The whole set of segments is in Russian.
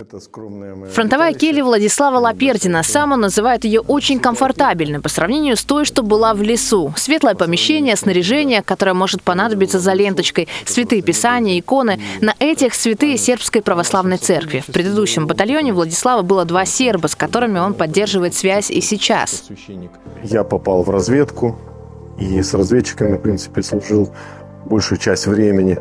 Фронтовая келья Владислава Лапердина. Сам он называет ее очень комфортабельной по сравнению с той, что была в лесу. Светлое помещение, снаряжение, которое может понадобиться за ленточкой, святые писания, иконы. На этих святые сербской православной церкви. В предыдущем батальоне Владислава было 2 серба, с которыми он поддерживает связь и сейчас. Я попал в разведку и с разведчиками, в принципе, служил большую часть времени.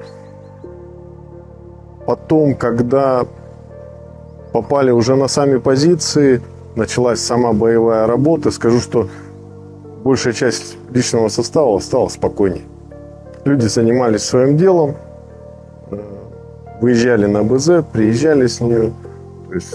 Потом, когда попали уже на сами позиции, началась сама боевая работа. Скажу, что большая часть личного состава стала спокойнее. Люди занимались своим делом, выезжали на БЗ, приезжали с нее. То есть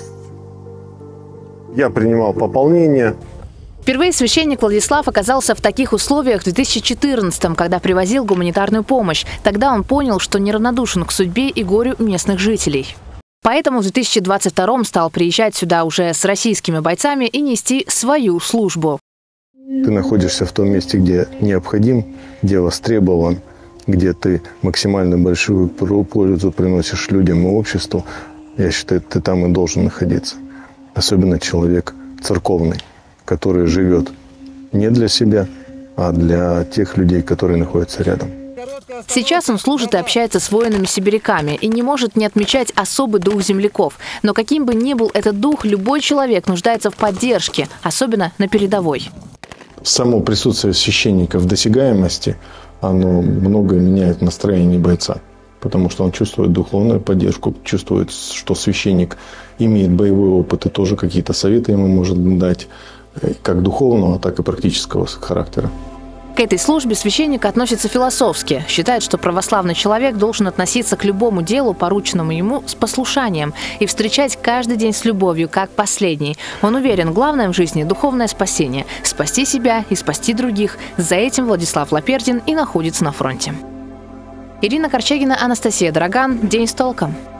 я принимал пополнение. Впервые священник Владислав оказался в таких условиях в 2014-м, когда привозил гуманитарную помощь. Тогда он понял, что неравнодушен к судьбе и горю местных жителей. Поэтому в 2022-м стал приезжать сюда уже с российскими бойцами и нести свою службу. Ты находишься в том месте, где необходим, где востребован, где ты максимально большую пользу приносишь людям и обществу. Я считаю, ты там и должен находиться. Особенно человек церковный, который живет не для себя, а для тех людей, которые находятся рядом. Сейчас он служит и общается с воинами-сибиряками и не может не отмечать особый дух земляков. Но каким бы ни был этот дух, любой человек нуждается в поддержке, особенно на передовой. Само присутствие священника в досягаемости, оно многое меняет настроение бойца. Потому что он чувствует духовную поддержку, чувствует, что священник имеет боевой опыт и тоже какие-то советы ему может дать, как духовного, так и практического характера. К этой службе священник относится философски. Считает, что православный человек должен относиться к любому делу, порученному ему, с послушанием и встречать каждый день с любовью, как последний. Он уверен, главное в жизни – духовное спасение. Спасти себя и спасти других. За этим Владислав Лапердин и находится на фронте. Ирина Корчагина, Анастасия Драган. День с толком.